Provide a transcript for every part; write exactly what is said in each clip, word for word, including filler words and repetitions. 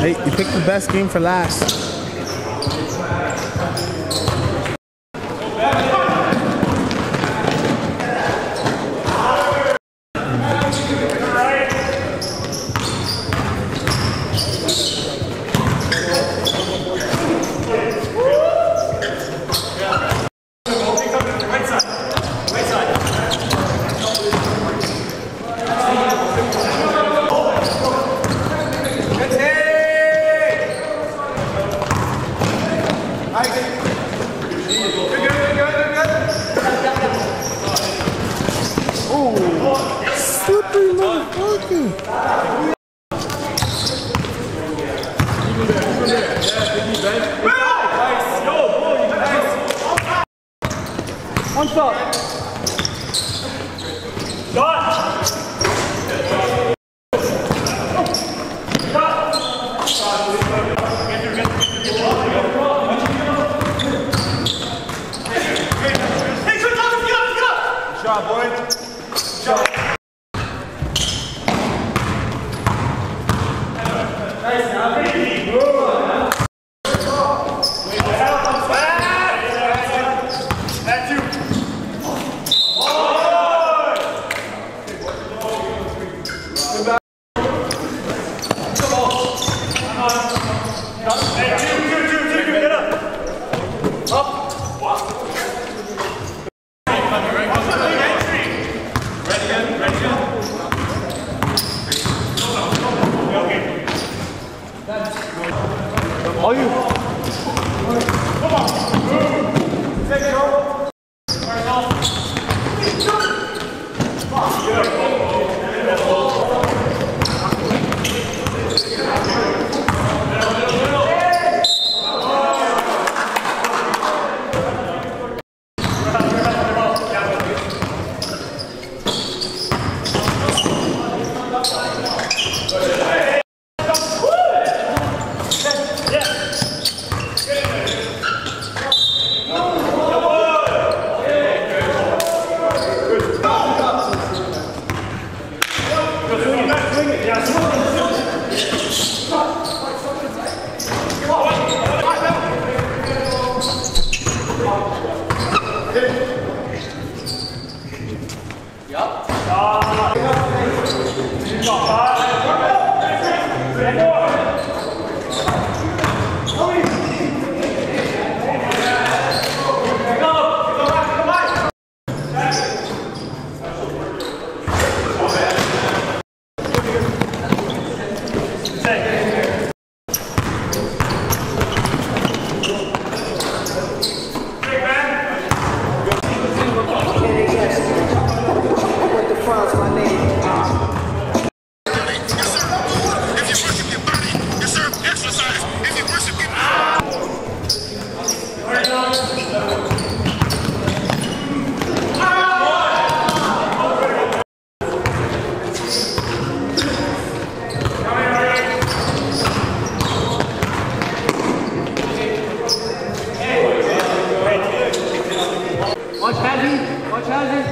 Hey, you picked the best game for last. One stop. Done. Hey, good job, get up, get up. Good job, boy. Good job. Nice, now, baby. Move on, huh? All you. Come on. Take it over. Watch Hazzy! Watch Hazzy!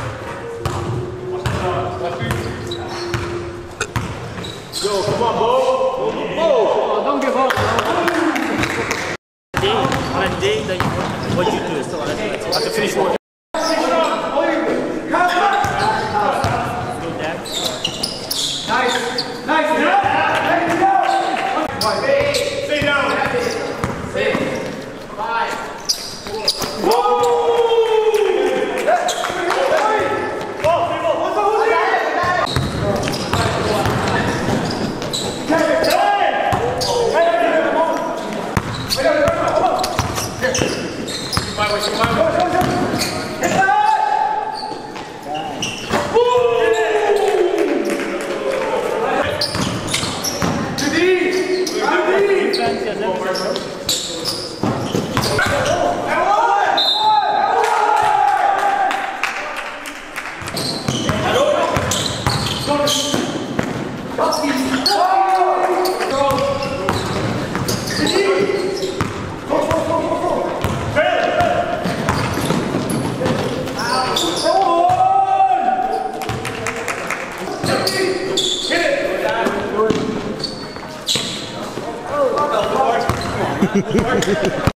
Go, come on, Bo! Bo! Oh, don't give up, bro. On a day that you, what you do is still have to finish work. Nice! Nice! Stay down! Six, five, four. Mark.